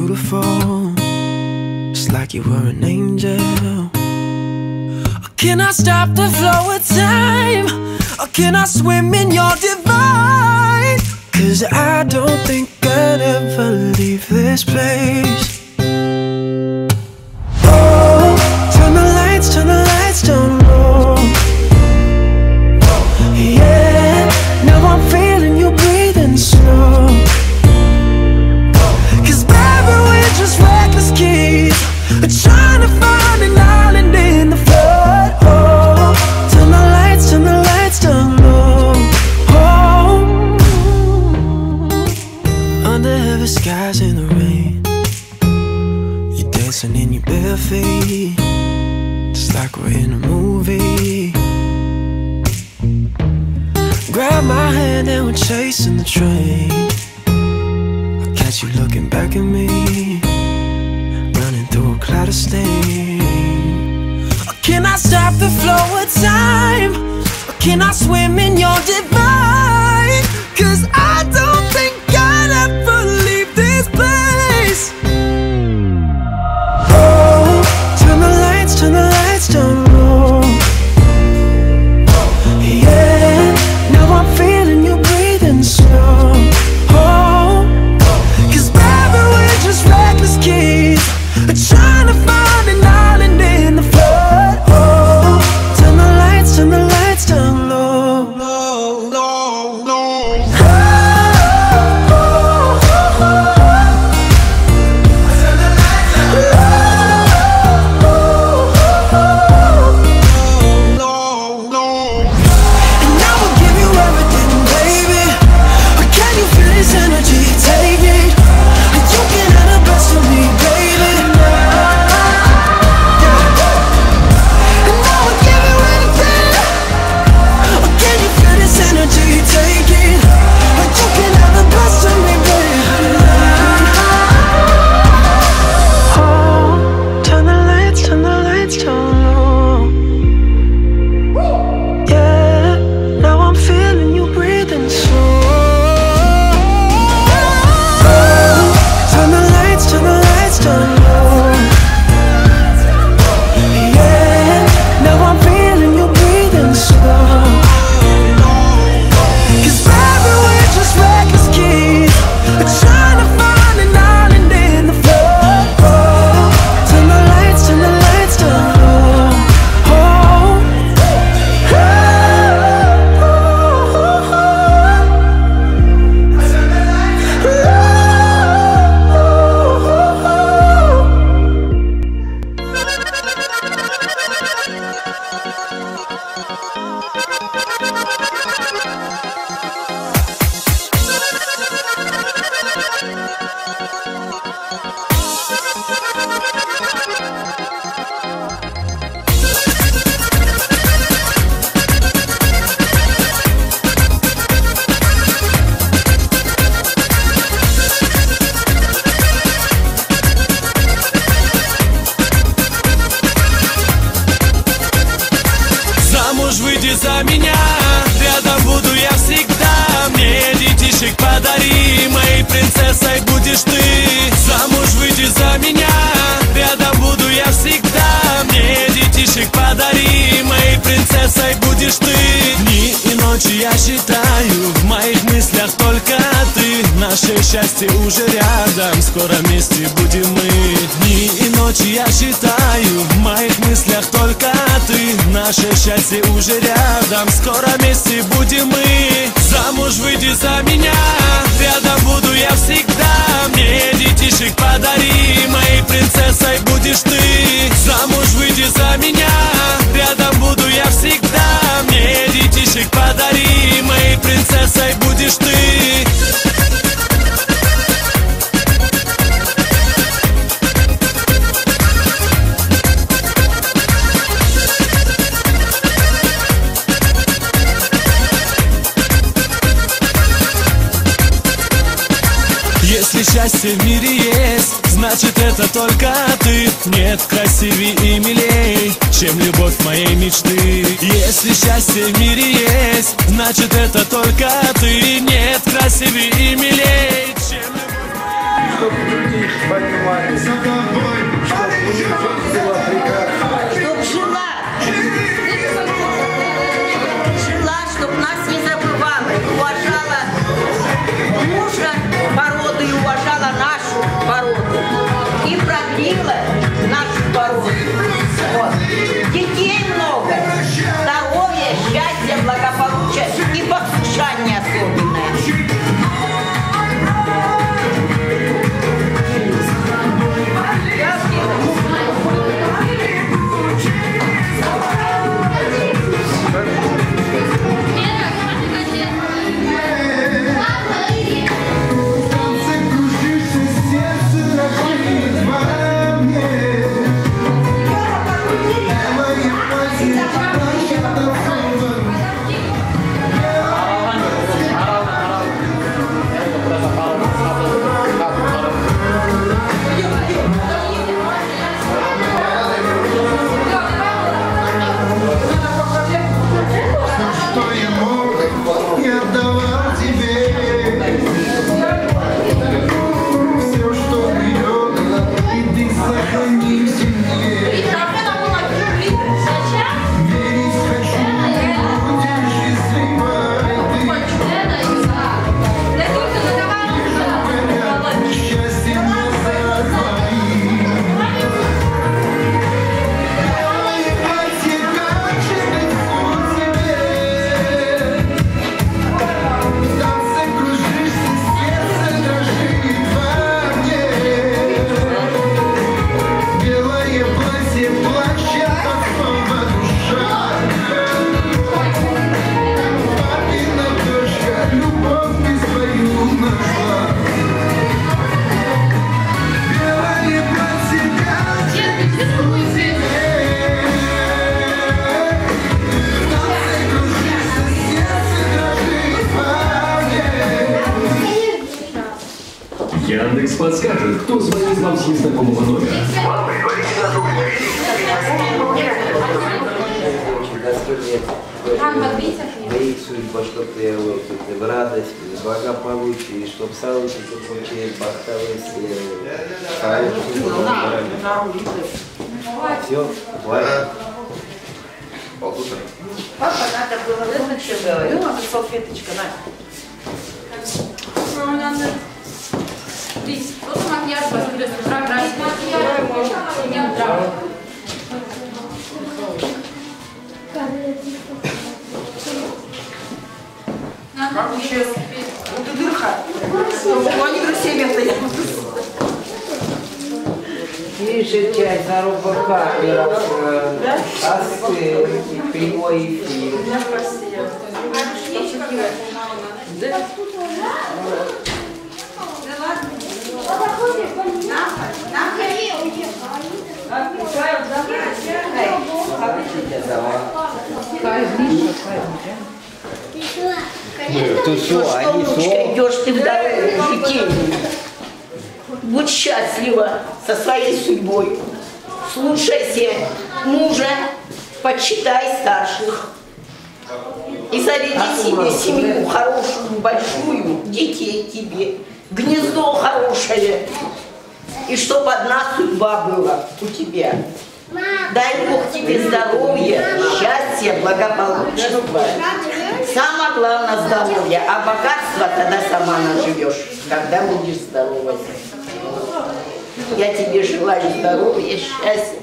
beautiful, just like you were an angel. Or can I stop the flow of time? Or can I swim in your divine? 'Cause I don't think I'd ever leave this place. Oh, turn the lights down low. Yeah, now I'm feeling you breathing slow. 'Cause baby, we're just reckless kids trying to find an island in the flood. Oh, turn the lights down low. Oh, under heavy skies in the rain, you're dancing in your bare feet, just like we're in a movie. Grab my hand and we're chasing the train. I catch you looking back at me, running through a cloud of steam. Or can I stop the flow of time? Or can I swim in your divine? 'Cause I don't think I'd ever leave this place. Oh, turn the lights down low. Yeah, now I'm feeling you breathing slow. Oh, 'cause baby, we're just reckless kids trying to find an island in the flood. Oh, turn the lights down low. Выйди за меня, рядом буду я всегда. Мне детишек подари, моей принцессой будешь ты. Замуж выйди за меня, рядом буду я всегда. Мне детишек подари, моей принцессой будешь ты. Дни и ночи я считаю, в моих мыслях только ты. Наше счастье уже рядом, скоро вместе будем мы. Дни и ночи я считаю, в моих мыслях только ты. Наше счастье уже рядом, скоро вместе будем мы. Замуж выйди за меня, рядом буду я всегда. Мне детишек подари, моей принцессой будешь ты. Замуж выйди за меня, рядом буду я всегда. Мне детишек подари, моей принцессой будешь ты. Если счастье в мире есть, значит это только ты. Нет красивее и милей, чем любовь моей мечты. Если счастье в мире есть, значит это только ты. Нет красивее и милей, чем любовь. Чтоб люди понимали, чтоб была прекрасна. Чтоб жила, чтоб нас не забывала, уважала мужа породу и уважала нашу породу. И продлила нашу породу. Вот. Детей много, здоровья, счастья, благополучия и послушания особенное. Яндекс подскажет, кто звонит вам с незнакомого номера. Да их судьба, чтоб ты в радость, в благополучие, чтоб салуки получили, бахтовые, все, хватит. Папа, надо было лучше говорить. Ну, салфеточка, на. Вот макияж возьмет, программу. Как сейчас? Вот и дырка. Они говорят, 7 это. Тише чай, здорово, камера, остыл, прямой эфир. Что, внучка, идешь ты в дорогу, детей. Будь счастлива со своей судьбой. Слушайся мужа, почитай старших. И заведи себе семью хорошую, большую, детей тебе. Гнездо хорошее. И чтобы одна судьба была у тебя. Дай Бог тебе здоровья, счастья, благополучия. Самое главное здоровье, а богатство тогда сама наживешь, когда будешь здоровой. Я тебе желаю здоровья, счастья.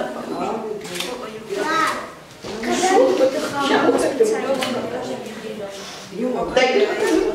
Дай.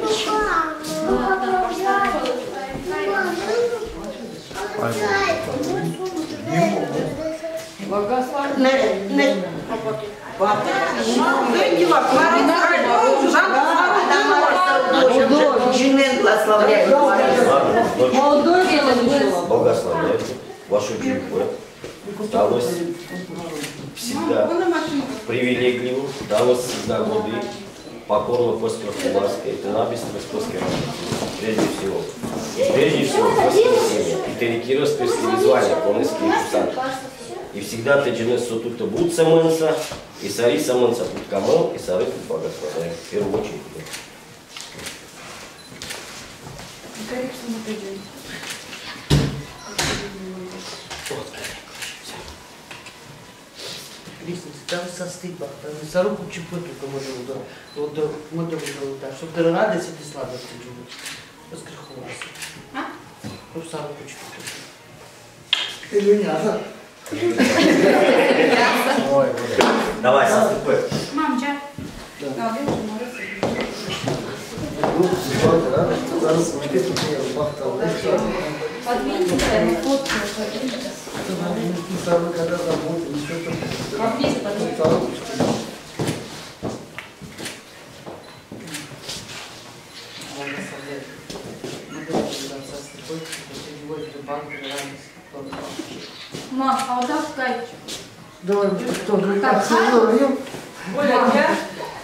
Благословляю вашу судьбу. Далось всегда привилегию, далось всегда годы, покорно поспорт ласка, это набестно спорская прежде всего. И прежде всего воскресенье, и терикировское звание, полнеские писания. И всегда ты джинес сотута будь саманса, и сари саманса будь камал, и сары будь благословляю. В первую очередь. лестницы, там со стыба, там за руку чипы только можно так, чтобы радость и сладость живут. Воскреховаться. Чтобы за руку чипы. Или Давай, соступай. Мам, чай. Мам, а вот так кайф. Давай, кто? Так, Оля, я?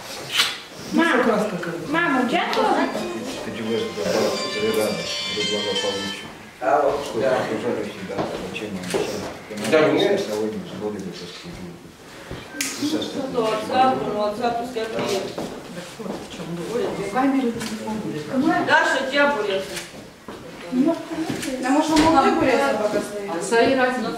Мама, у тебя тоже? Ты делаешь рядом, до благополучия. Что окружающие, да, зачем они мешают? Да, нет. Сегодня взгляды бы WhatsApp, пускай приедет. Даша, у тебя бурят. А может, он мог бурятся пока стоит? Свои разницы.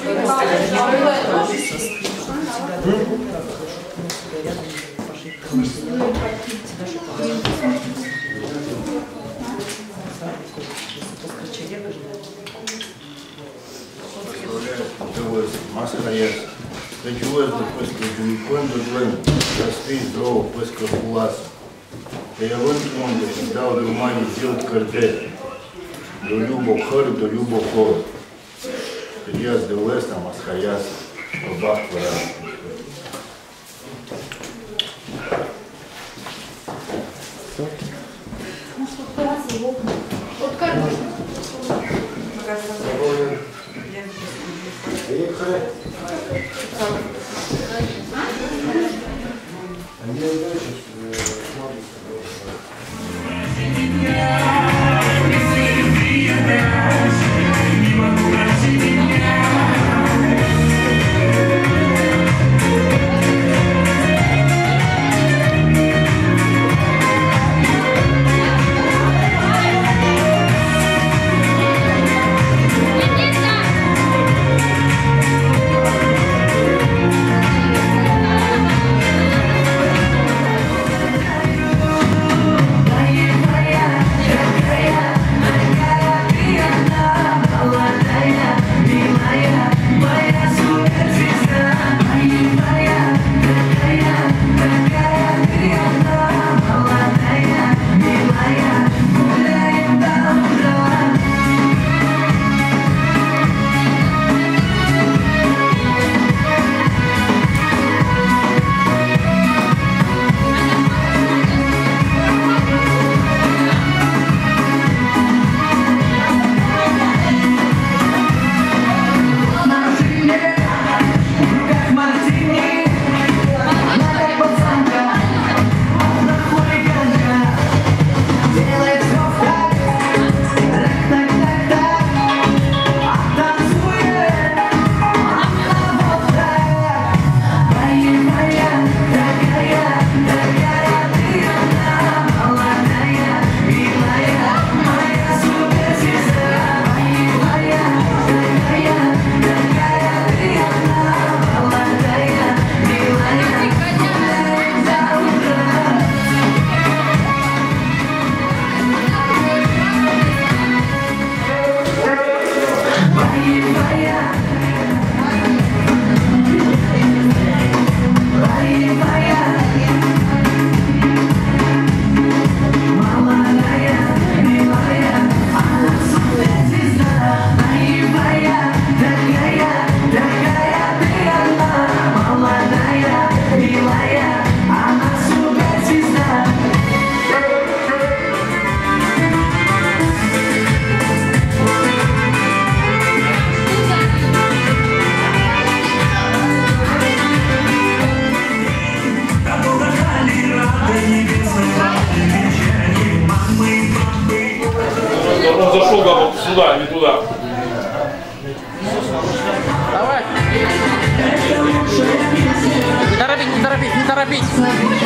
Mascaria, regiuez după scăjuicând vânt, răstâi zdrouă păscă culasă. Pe avânt unde și dau de umani zil cărdete, de любо хăr, de любо хор. Terias de uesta mascarias, băbac văra. Вот как? Он зашел сюда, не туда. Давай. Не торопить, не торопить, не торопить.